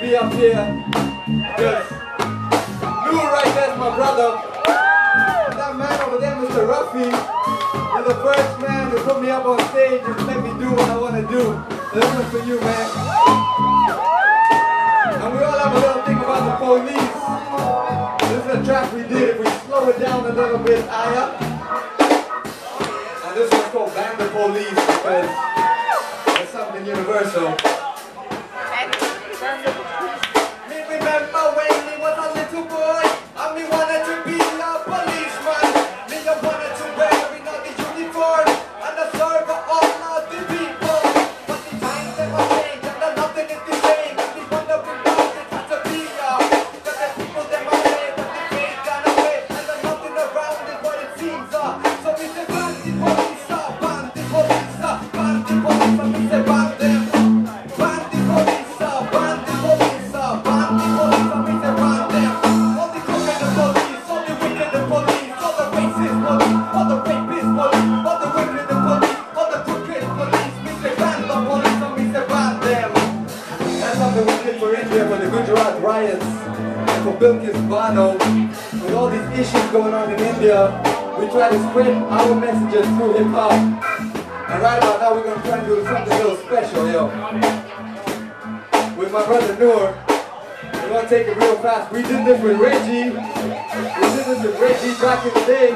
be up here. Because Noor right there is my brother. That man over there, Mr. Ruffy, is the first man to put me up on stage and let me do what I want to do. This one's for you, man. And we all have a little thing about the police. This is a track we did. If we slow it down a little bit higher. And this one's called Ban the Police because it's something universal. Me remember when me was a little boy, and me wanted to be a policeman. Me just wanted to wear the uniform and serve all of the people. But the times they were changed and nothing is the same. And me wonder why it has to be because the people they were made, but the faith gone away, and there's nothing around it what it seems. So we say ban the police, ban the police, ban the police, and we say ban them. Ban the police, ban the police, ban the police, and we say ban them. All the crooked police, all the wicked police, all the racist police, all the rapist police, all the wicked police, all the crooked police. We say ban the police, and we say ban them. That's something we did for India for the Gujarat riots and for Bilkis Bano. With all these issues going on in India, we try to spread our messages through hip hop. And right about now we're going to try and do something a little special, yo. With my brother Noor, we're going to take it real fast. We did this with Reggie. We did this with Reggie back in the day.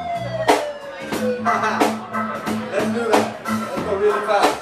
Let's do that. Let's go really fast.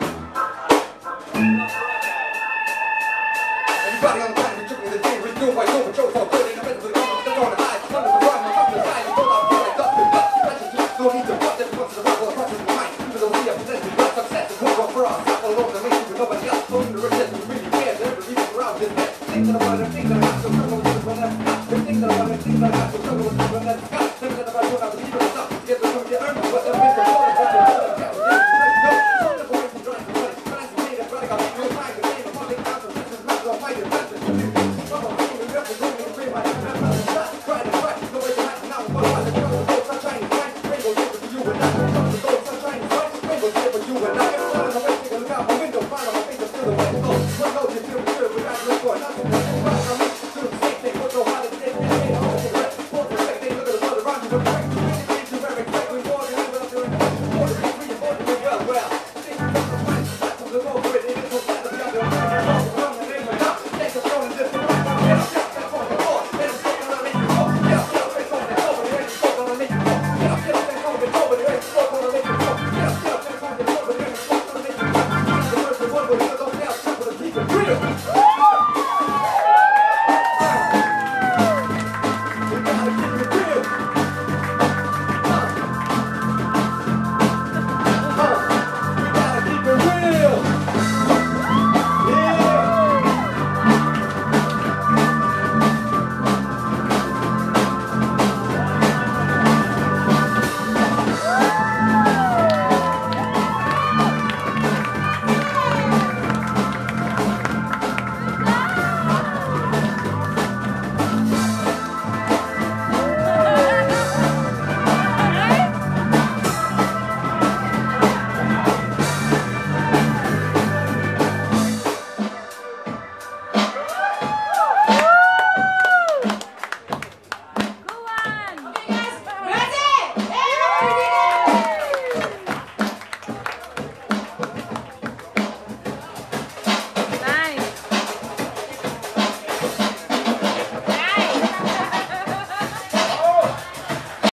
Everybody on the planet, we took me the day. We do by no patrol, so good in the middle of the government. They're on the high, under the ground, on the side. We don't have to like dust and dust. I just don't need to put them once in a while across the mind. Even though we have presented great success, it's more for us. All alone, the nation with nobody else. Don't need to risk it, we really care. Every reason around this man. Things that I want, things that I have to struggle with this one that's got. Things that I want, things that I have to struggle with this one that's got. Things that I want, I believe in stuff. Get the money, earn me, but the big control is that it's all about. Some of the boys who drive the money, but I see that brother got no time to say the public council. This is not the fight, it's not the shooting. I'm a king, we have to go and free my time. I'm not try to fight, no way to happen now. But I want to go to those sunshine, fight, rainbow, give it to you and I. Come to those sunshine, fight, rainbow, give it to you and I. I'm on the way, take a look out my window, find on my face, I feel the way.